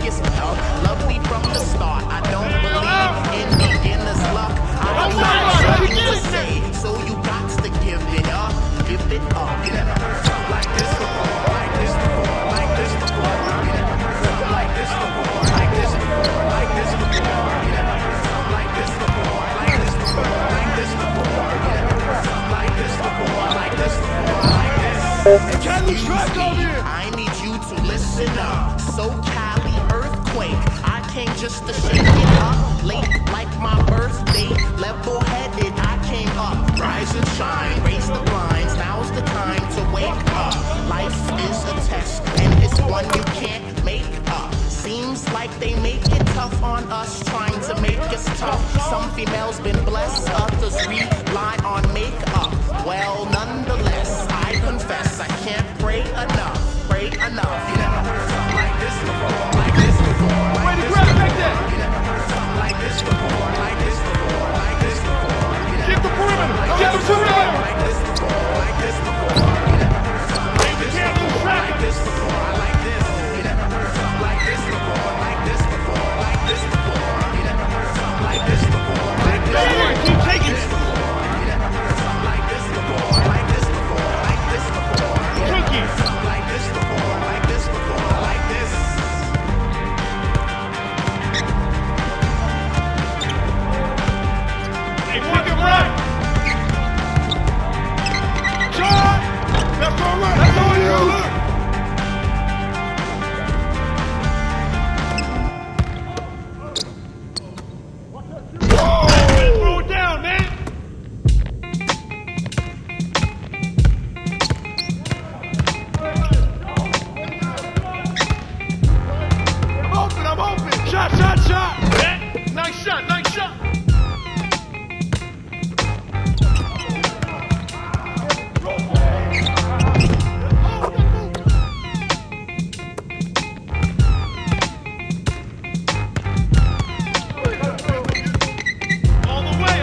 it's lovely from the start. I don't believe in beginner's luck. I don't know something to say, so you got to give it up. Give it up. You never heard something like this before. Like this before. Like this before. You never heard something like this before. Like this before. Like this before. You never heard something like this before. Like this before. Like this before. You never heard something like this before. Like this before. Like this. Excuse me, I need you to listen up. So Cali earthquake, I came just to shake it up. Late like my birthday, level-headed, I came up. Rise and shine, raise the blinds, now's the time to wake up. Life is a test, and it's one you can't make up. Seems like they make it tough on us, trying to make us tough. Some females been blessed, others rely on makeup. Well, nonetheless, I confess I can't pray enough. Pray enough. You never heard something like this before. Like this before. Like this before. You never heard something like this before. Like this before. Like this before. Get the perimeter. Get the perimeter. Like this before. Like this before. You never heard something like this before. Like this before. I like this. You never heard something like this before. Like this before. Like this before. You never heard something like this before. Like this before. Keep taking it. You never heard something like this before. Like this before. Like this before. You never heard something like this before. Like this before. Like this. Hey, pick it right. John! That's all right. That's all you. Throw it down, man. I'm open. Shot. Yeah. Nice shot. All the way.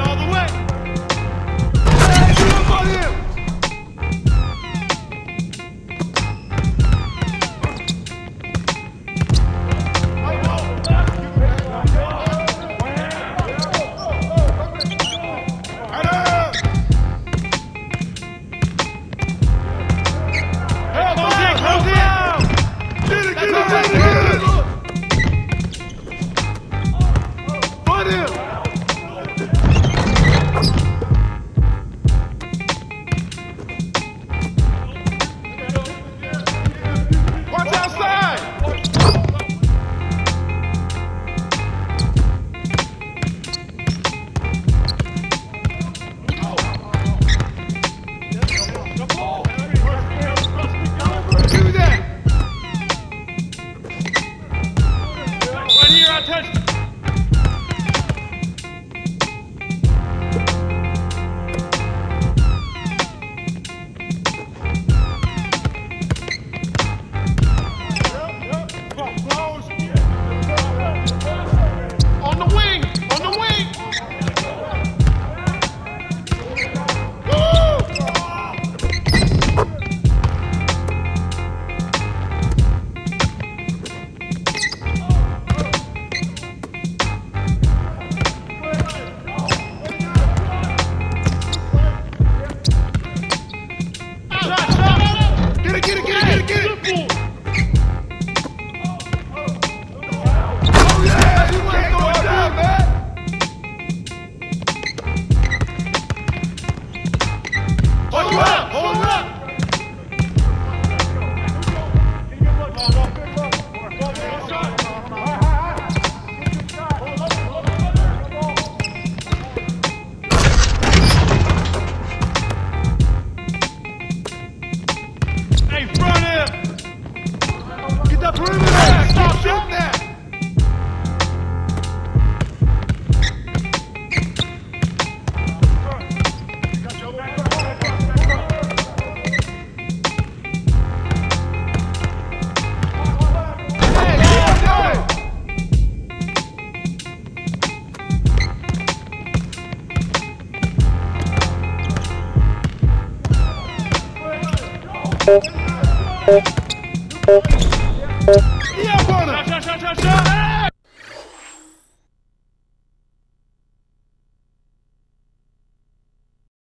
E agora? Já, já, já, já, já!